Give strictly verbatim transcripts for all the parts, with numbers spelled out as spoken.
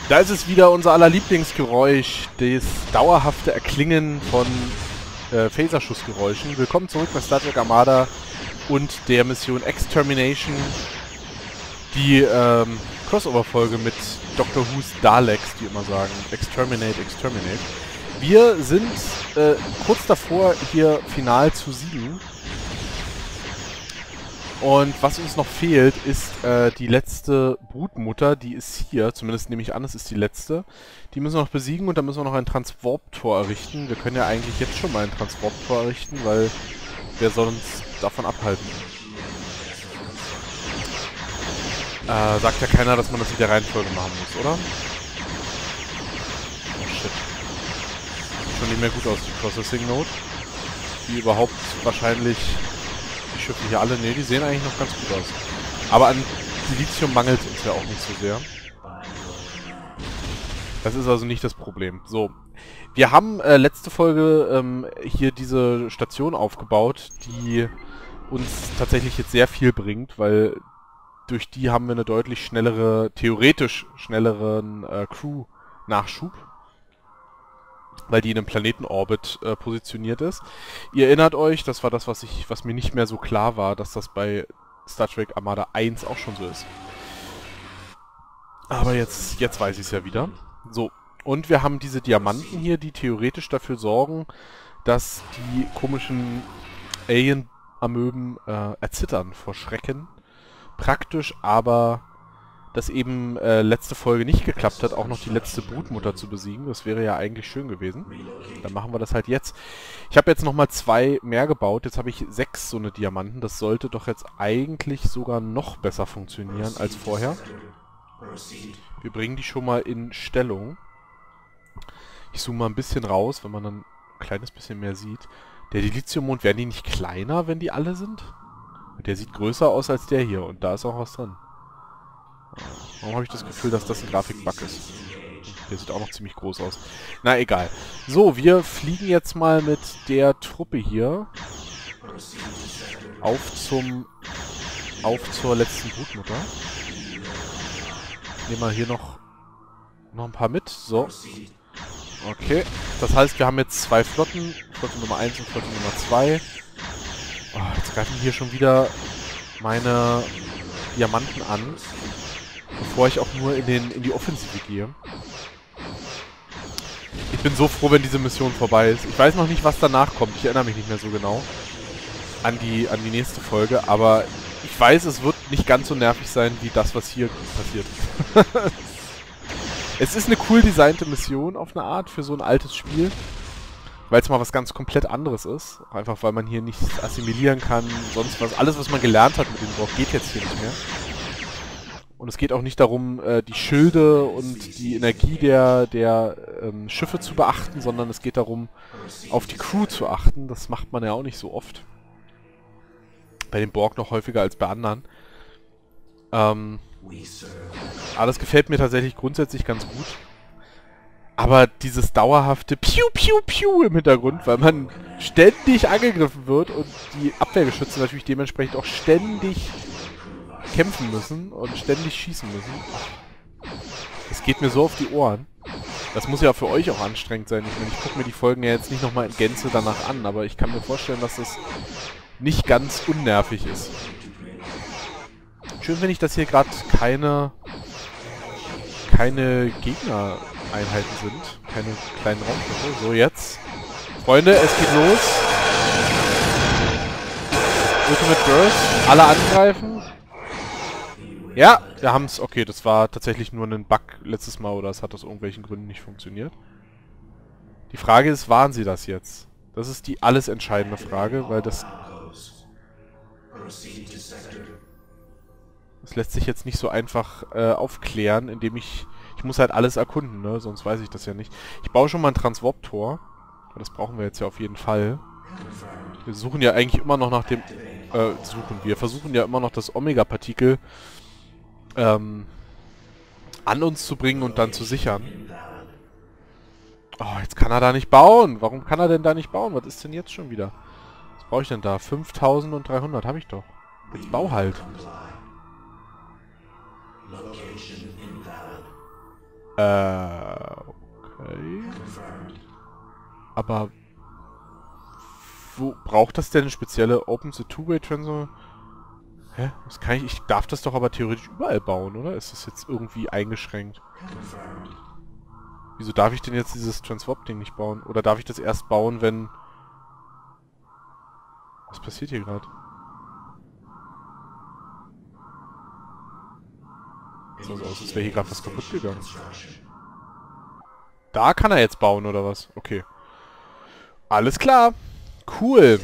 Da ist es wieder unser aller Lieblingsgeräusch, das dauerhafte Erklingen von äh, Phaserschussgeräuschen. Willkommen zurück bei Star Trek Armada und der Mission Extermination, die ähm, Crossover-Folge mit Doctor Who's Daleks, die immer sagen, Exterminate, Exterminate. Wir sind äh, kurz davor, hier final zu siegen. Und was uns noch fehlt, ist äh, die letzte Brutmutter, die ist hier, zumindest nehme ich an, es ist die letzte. Die müssen wir noch besiegen und dann müssen wir noch ein Transwarp-Tor errichten. Wir können ja eigentlich jetzt schon mal ein Transwarp-Tor errichten, weil wer soll uns davon abhalten? Äh, sagt ja keiner, dass man das mit der Reihenfolge machen muss, oder? Oh shit. Sieht schon nicht mehr gut aus, die Processing Node. Die überhaupt wahrscheinlich... Die Schiffe hier alle, ne, die sehen eigentlich noch ganz gut aus. Aber an Silizium mangelt es uns ja auch nicht so sehr. Das ist also nicht das Problem. So, wir haben äh, letzte Folge ähm, hier diese Station aufgebaut, die uns tatsächlich jetzt sehr viel bringt, weil durch die haben wir eine deutlich schnellere, theoretisch schnelleren äh, Crew-Nachschub. Weil die in einem Planetenorbit äh, positioniert ist. Ihr erinnert euch, das war das, was ich, was mir nicht mehr so klar war, dass das bei Star Trek Armada eins auch schon so ist. Aber jetzt, jetzt weiß ich es ja wieder. So, und wir haben diese Diamanten hier, die theoretisch dafür sorgen, dass die komischen Alien-Amöben äh, erzittern vor Schrecken. Praktisch aber... dass eben äh, letzte Folge nicht geklappt hat, auch noch die letzte Brutmutter zu besiegen. Das wäre ja eigentlich schön gewesen. Dann machen wir das halt jetzt. Ich habe jetzt nochmal zwei mehr gebaut. Jetzt habe ich sechs so eine Diamanten. Das sollte doch jetzt eigentlich sogar noch besser funktionieren als vorher. Wir bringen die schon mal in Stellung. Ich zoome mal ein bisschen raus, wenn man dann ein kleines bisschen mehr sieht. Der Dilithiummond, werden die nicht kleiner, wenn die alle sind? Der sieht größer aus als der hier. Und da ist auch was drin. Warum habe ich das Gefühl, dass das ein Grafik-Bug ist? Der sieht auch noch ziemlich groß aus. Na, egal. So, wir fliegen jetzt mal mit der Truppe hier auf zum auf zur letzten Brutmutter. Nehmen wir hier noch noch ein paar mit. So. Okay. Das heißt, wir haben jetzt zwei Flotten. Flotte Nummer eins und Flotte Nummer zwei. Oh, jetzt greifen hier schon wieder meine Diamanten an. Bevor ich auch nur in, den, in die Offensive gehe. Ich bin so froh, wenn diese Mission vorbei ist. Ich weiß noch nicht, was danach kommt. Ich erinnere mich nicht mehr so genau an die, an die nächste Folge. Aber ich weiß, es wird nicht ganz so nervig sein, wie das, was hier passiert. Es ist eine cool designte Mission auf eine Art für so ein altes Spiel. Weil es mal was ganz komplett anderes ist. Einfach weil man hier nichts assimilieren kann. Sonst was. Alles, was man gelernt hat mit dem Dorf, geht jetzt hier nicht mehr. Und es geht auch nicht darum, äh, die Schilde und die Energie der, der ähm, Schiffe zu beachten, sondern es geht darum, auf die Crew zu achten. Das macht man ja auch nicht so oft. Bei den Borg noch häufiger als bei anderen. Ähm, aber das gefällt mir tatsächlich grundsätzlich ganz gut. Aber dieses dauerhafte Piu, Piu, Piu im Hintergrund, weil man ständig angegriffen wird und die Abwehrgeschütze natürlich dementsprechend auch ständig kämpfen müssen und ständig schießen müssen. Das geht mir so auf die Ohren. Das muss ja für euch auch anstrengend sein. Ich meine, ich gucke mir die Folgen ja jetzt nicht nochmal in Gänze danach an, aber ich kann mir vorstellen, dass das nicht ganz unnervig ist. Schön finde ich, dass hier gerade keine keine Gegnereinheiten sind. Keine kleinen Raumschiffe. So, jetzt. Freunde, es geht los. Ultimate Burst. Alle angreifen. Ja, wir haben es. Okay, das war tatsächlich nur ein Bug letztes Mal oder es hat aus irgendwelchen Gründen nicht funktioniert. Die Frage ist, waren sie das jetzt? Das ist die alles entscheidende Frage, weil das... Das lässt sich jetzt nicht so einfach äh, aufklären, indem ich... Ich muss halt alles erkunden, ne? Sonst weiß ich das ja nicht. Ich baue schon mal ein Transwarp-Tor. Das brauchen wir jetzt ja auf jeden Fall. Wir suchen ja eigentlich immer noch nach dem... Äh, suchen wir. versuchen ja immer noch das Omega-Partikel Ähm, an uns zu bringen und dann zu sichern. Oh, jetzt kann er da nicht bauen. Warum kann er denn da nicht bauen? Was ist denn jetzt schon wieder? Was brauche ich denn da? fünftausenddreihundert habe ich doch. Jetzt bau halt. Äh, okay. Aber wo braucht das denn eine spezielle Open the Two-Way Transfer? Hä? Das kann ich, ich darf das doch aber theoretisch überall bauen, oder? Ist das jetzt irgendwie eingeschränkt? Wieso darf ich denn jetzt dieses Transwap-Ding nicht bauen? Oder darf ich das erst bauen, wenn... Was passiert hier gerade? Sieht so aus, als wäre hier gerade was kaputt gegangen. Da kann er jetzt bauen, oder was? Okay. Alles klar. Cool.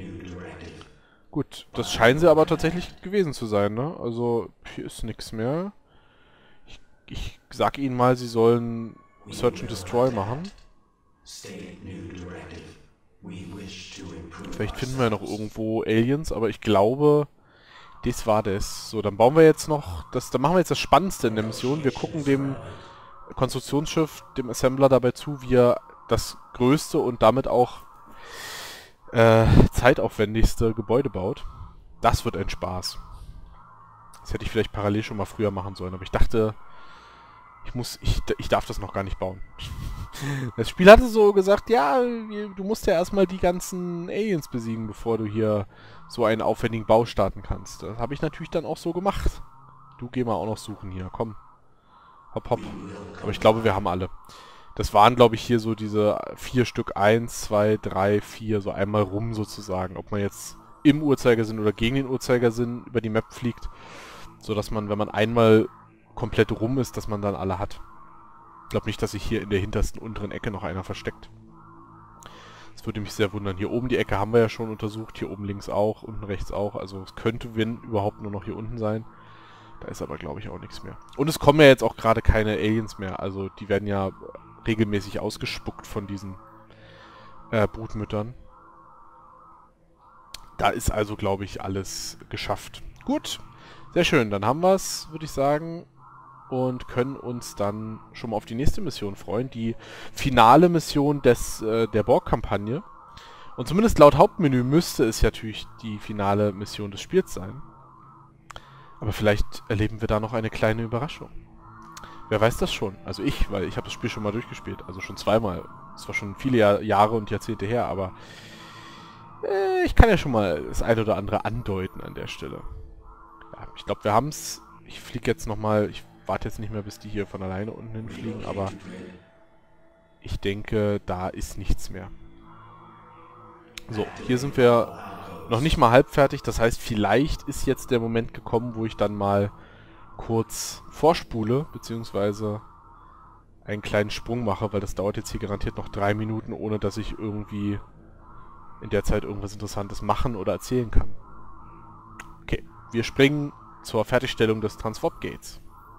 Gut, das scheinen sie aber tatsächlich gewesen zu sein, ne? Also, hier ist nichts mehr. Ich, ich sag ihnen mal, sie sollen Search and Destroy machen. Vielleicht finden wir noch irgendwo Aliens, aber ich glaube, das war das. So, dann bauen wir jetzt noch, das, dann machen wir jetzt das Spannendste in der Mission. Wir gucken dem Konstruktionsschiff, dem Assembler dabei zu, wie er das größte und damit auch äh, zeitaufwendigste Gebäude baut. Das wird ein Spaß. Das hätte ich vielleicht parallel schon mal früher machen sollen, aber ich dachte, ich muss, ich, ich darf das noch gar nicht bauen. Das Spiel hatte so gesagt, ja, du musst ja erstmal die ganzen Aliens besiegen, bevor du hier so einen aufwendigen Bau starten kannst. Das habe ich natürlich dann auch so gemacht. Du geh mal auch noch suchen hier, komm. Hopp, hopp. Aber ich glaube, wir haben alle. Das waren, glaube ich, hier so diese vier Stück. Eins, zwei, drei, vier, so einmal rum sozusagen. Ob man jetzt im Uhrzeigersinn oder gegen den Uhrzeigersinn über die Map fliegt. So dass man, wenn man einmal komplett rum ist, dass man dann alle hat. Ich glaube nicht, dass sich hier in der hintersten unteren Ecke noch einer versteckt. Das würde mich sehr wundern. Hier oben die Ecke haben wir ja schon untersucht. Hier oben links auch, unten rechts auch. Also es könnte, wenn überhaupt, nur noch hier unten sein. Da ist aber, glaube ich, auch nichts mehr. Und es kommen ja jetzt auch gerade keine Aliens mehr. Also die werden ja regelmäßig ausgespuckt von diesen äh, Brutmüttern. Da ist also, glaube ich, alles geschafft. Gut, sehr schön. Dann haben wir es, würde ich sagen. Und können uns dann schon mal auf die nächste Mission freuen. Die finale Mission des, äh, der Borg-Kampagne. Und zumindest laut Hauptmenü müsste es ja natürlich die finale Mission des Spiels sein. Aber vielleicht erleben wir da noch eine kleine Überraschung. Wer weiß das schon? Also ich, weil ich habe das Spiel schon mal durchgespielt. Also schon zweimal. Es war schon viele Jahr, Jahre und Jahrzehnte her, aber äh, ich kann ja schon mal das eine oder andere andeuten an der Stelle. Ja, ich glaube, wir haben es. Ich fliege jetzt nochmal. Ich warte jetzt nicht mehr, bis die hier von alleine unten hinfliegen, aber ich denke, da ist nichts mehr. So, hier sind wir noch nicht mal halb fertig. Das heißt, vielleicht ist jetzt der Moment gekommen, wo ich dann mal kurz vorspule, beziehungsweise einen kleinen Sprung mache, weil das dauert jetzt hier garantiert noch drei Minuten, ohne dass ich irgendwie in der Zeit irgendwas Interessantes machen oder erzählen kann. Okay, wir springen zur Fertigstellung des Transwarp-Gates.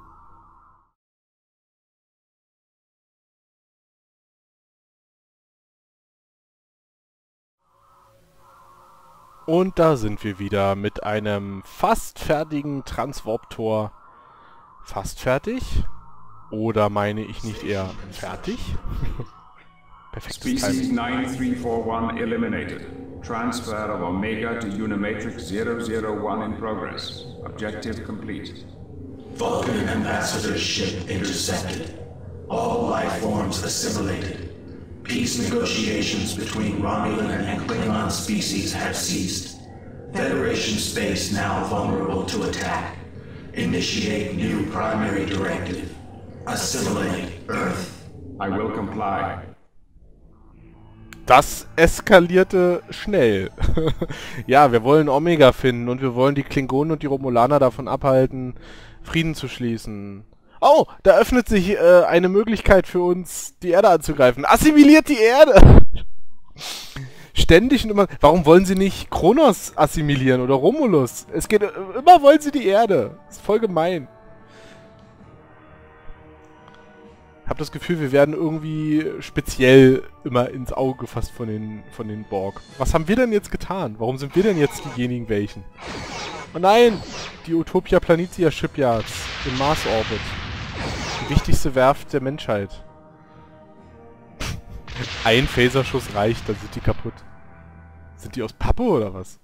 Und da sind wir wieder mit einem fast fertigen Transwarp-Tor. Fast fertig? Oder meine ich nicht eher fertig? Perfektes Species Timing. nine three four one eliminated. Transfer of Omega to Unimatrix zero zero one in progress. Objective complete. Vulcan Ambassador's ship intercepted. All life forms assimilated. Peace negotiations between Romulan and Klingon species have ceased. Federation space now vulnerable to attack. Initiate new primary directive. Assimilate Earth. I will comply. Das eskalierte schnell. Ja, wir wollen Omega finden und wir wollen die Klingonen und die Romulaner davon abhalten, Frieden zu schließen. Oh, da öffnet sich äh, eine Möglichkeit für uns, die Erde anzugreifen. Assimiliert die Erde! Ständig und immer... Warum wollen sie nicht Kronos assimilieren oder Romulus? Es geht... Immer wollen sie die Erde. Das ist voll gemein. Ich habe das Gefühl, wir werden irgendwie speziell immer ins Auge gefasst von den, von den Borg. Was haben wir denn jetzt getan? Warum sind wir denn jetzt diejenigen welchen? Oh nein! Die Utopia Planitia Shipyards im Mars-Orbit. Die wichtigste Werft der Menschheit. Ein Phaserschuss reicht, dann sind die kaputt. Sind die aus Pappe oder was?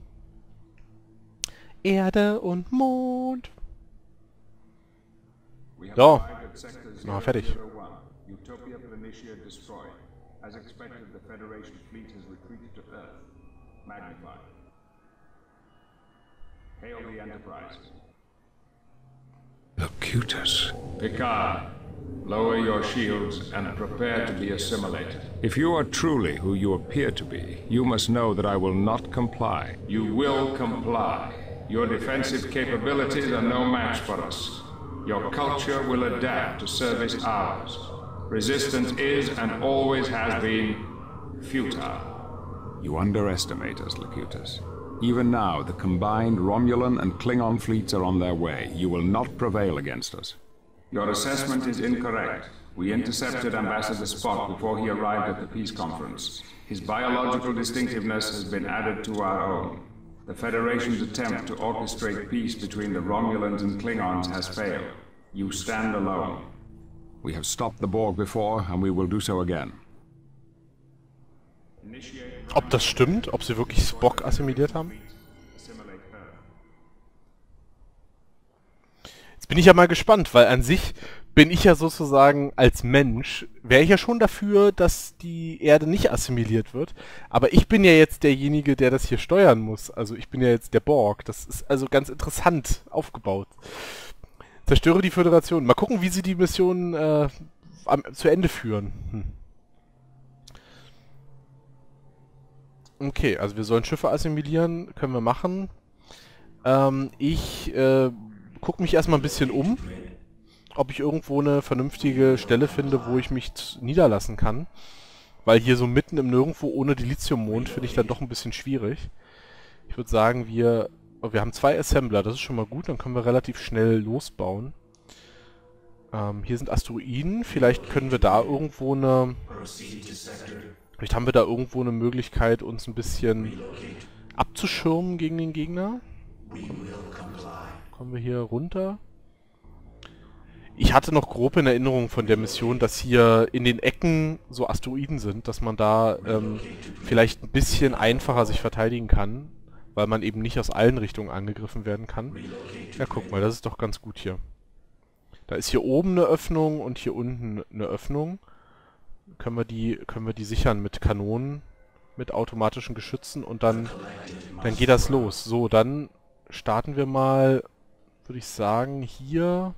Erde und Mond. So. Na, fertig. Utopia Planitia destroyed. As expected, the Federation fleet has retreated to Earth. Magnify. Hail the Enterprise. Locutus. Picard, lower your shields and prepare to be assimilated. If you are truly who you appear to be, you must know that I will not comply. You will comply. Your defensive capabilities are no match for us. Your culture will adapt to service ours. Resistance is and always has been futile. You underestimate us, Locutus. Even now, the combined Romulan and Klingon fleets are on their way. You will not prevail against us. Your assessment is incorrect. We intercepted Ambassador Spock before he arrived at the peace conference. His biological distinctiveness has been added to our own. The Federation's attempt to orchestrate peace between the Romulans and Klingons has failed. You stand alone. We have stopped the Borg before, and we will do so again. Ob das stimmt? Ob sie wirklich Spock assimiliert haben? Jetzt bin ich ja mal gespannt, weil an sich bin ich ja sozusagen als Mensch, wäre ich ja schon dafür, dass die Erde nicht assimiliert wird. Aber ich bin ja jetzt derjenige, der das hier steuern muss. Also ich bin ja jetzt der Borg. Das ist also ganz interessant aufgebaut. Zerstöre die Föderation. Mal gucken, wie sie die Mission äh, am, zu Ende führen. Hm. Okay, also wir sollen Schiffe assimilieren. Können wir machen. Ähm, ich äh, gucke mich erstmal ein bisschen um, ob ich irgendwo eine vernünftige Stelle finde, wo ich mich niederlassen kann. Weil hier so mitten im Nirgendwo ohne Dilithiummond finde ich dann doch ein bisschen schwierig. Ich würde sagen, wir... Wir haben zwei Assembler, das ist schon mal gut, dann können wir relativ schnell losbauen. Ähm, hier sind Asteroiden, vielleicht können wir da irgendwo eine... Vielleicht haben wir da irgendwo eine Möglichkeit, uns ein bisschen abzuschirmen gegen den Gegner. Kommen wir hier runter. Ich hatte noch grob in Erinnerung von der Mission, dass hier in den Ecken so Asteroiden sind, dass man da ähm, vielleicht ein bisschen einfacher sich verteidigen kann. Weil man eben nicht aus allen Richtungen angegriffen werden kann. Ja, guck mal, das ist doch ganz gut hier. Da ist hier oben eine Öffnung und hier unten eine Öffnung. Können wir die, können wir die sichern mit Kanonen, mit automatischen Geschützen und dann, dann geht das los. So, dann starten wir mal, würde ich sagen, hier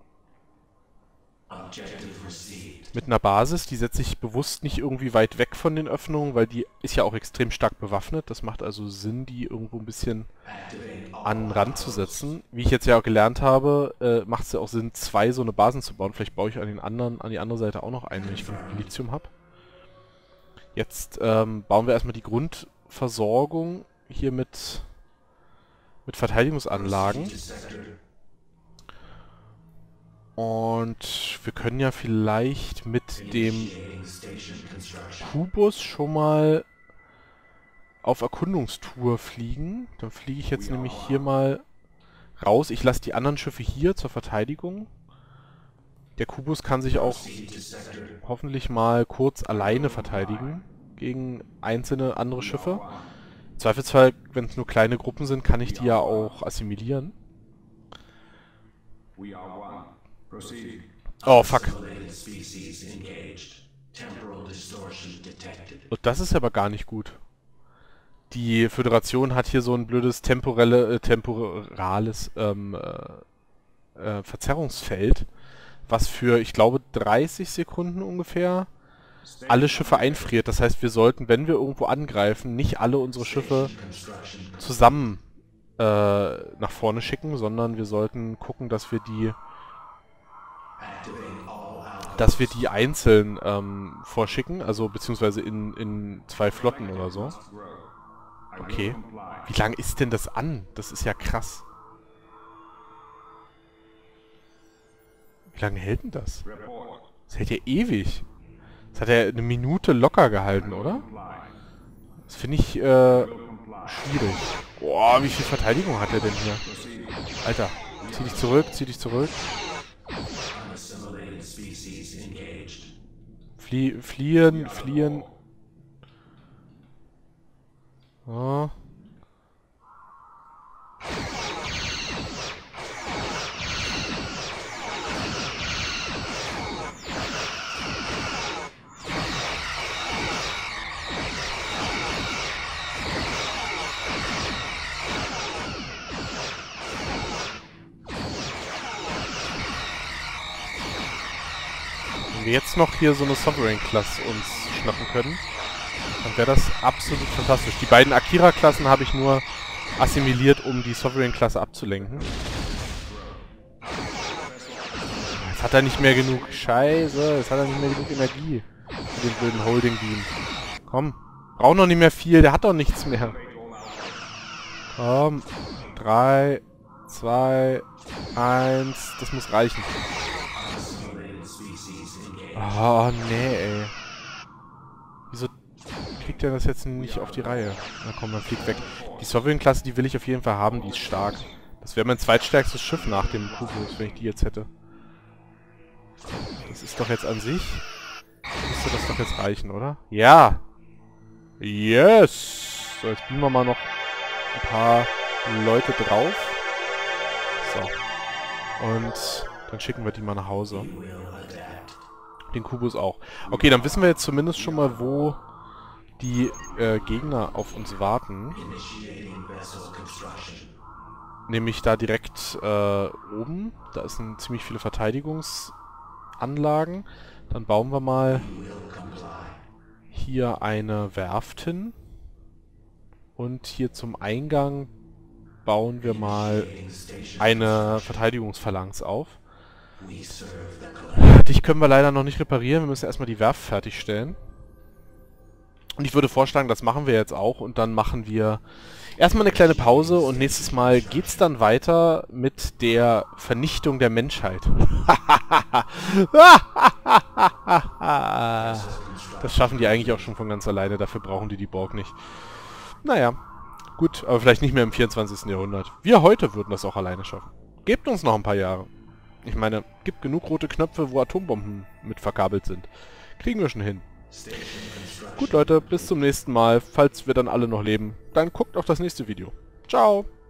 mit einer Basis. Die setze ich bewusst nicht irgendwie weit weg von den Öffnungen, weil die ist ja auch extrem stark bewaffnet. Das macht also Sinn, die irgendwo ein bisschen an den Rand zu setzen. Wie ich jetzt ja auch gelernt habe, äh, macht es ja auch Sinn, zwei so eine Basen zu bauen. Vielleicht baue ich an den anderen, an die andere Seite auch noch einen, wenn ich genug Lithium habe. Jetzt ähm, bauen wir erstmal die Grundversorgung hier mit, mit Verteidigungsanlagen. Und wir können ja vielleicht mit dem Kubus schon mal auf Erkundungstour fliegen. Dann fliege ich jetzt nämlich hier mal raus. Ich lasse die anderen Schiffe hier zur Verteidigung. Der Kubus kann sich auch hoffentlich mal kurz alleine verteidigen gegen einzelne andere Schiffe. Im Zweifelsfall, wenn es nur kleine Gruppen sind, kann ich die ja auch assimilieren. Oh, fuck. Und das ist aber gar nicht gut. Die Föderation hat hier so ein blödes temporelle, äh, temporales ähm, äh, äh, Verzerrungsfeld, was für, ich glaube, dreißig Sekunden ungefähr alle Schiffe einfriert. Das heißt, wir sollten, wenn wir irgendwo angreifen, nicht alle unsere Schiffe zusammen äh, nach vorne schicken, sondern wir sollten gucken, dass wir die dass wir die einzeln ähm, vorschicken, also beziehungsweise in, in zwei Flotten oder so. Okay. Wie lange ist denn das an? Das ist ja krass. Wie lange hält denn das? Das hält ja ewig. Das hat ja eine Minute locker gehalten, oder? Das finde ich äh, schwierig. Boah, wie viel Verteidigung hat er denn hier? Alter, zieh dich zurück, zieh dich zurück. Flie fliehen, fliehen. Oh. Wenn wir jetzt noch hier so eine Sovereign-Klasse uns schnappen können, dann wäre das absolut fantastisch. Die beiden Akira-Klassen habe ich nur assimiliert, um die Sovereign-Klasse abzulenken. Jetzt hat er nicht mehr genug. Scheiße, jetzt hat er nicht mehr genug Energie für den blöden Holding-Beam. Komm, braucht noch nicht mehr viel, der hat doch nichts mehr. Komm, drei, zwei, eins, das muss reichen. Oh, nee, ey. Wieso kriegt er das jetzt nicht auf die Reihe? Na komm, dann fliegt weg. Die Sovereign-Klasse, die will ich auf jeden Fall haben, die ist stark. Das wäre mein zweitstärkstes Schiff nach dem Kubus, wenn ich die jetzt hätte. Das ist doch jetzt an sich... Müsste das doch jetzt reichen, oder? Ja! Yes! So, jetzt beamen wir mal noch ein paar Leute drauf. So. Und dann schicken wir die mal nach Hause. Den Kubus auch. Okay, dann wissen wir jetzt zumindest schon mal, wo die äh, Gegner auf uns warten. Nämlich da direkt äh, oben. Da sind ziemlich viele Verteidigungsanlagen. Dann bauen wir mal hier eine Werft hin. Und hier zum Eingang bauen wir mal eine Verteidigungsphalanx auf. Dich können wir leider noch nicht reparieren. Wir müssen erstmal die Werft fertigstellen. Und ich würde vorschlagen, das machen wir jetzt auch. Und dann machen wir erstmal eine kleine Pause. Und nächstes Mal geht's dann weiter mit der Vernichtung der Menschheit. Das schaffen die eigentlich auch schon von ganz alleine. Dafür brauchen die die Borg nicht. Naja, gut. Aber vielleicht nicht mehr im vierundzwanzigsten Jahrhundert. Wir heute würden das auch alleine schaffen. Gebt uns noch ein paar Jahre. Ich meine, gibt genug rote Knöpfe, wo Atombomben mit verkabelt sind. Kriegen wir schon hin. Gut, Leute, bis zum nächsten Mal. Falls wir dann alle noch leben, dann guckt auf das nächste Video. Ciao!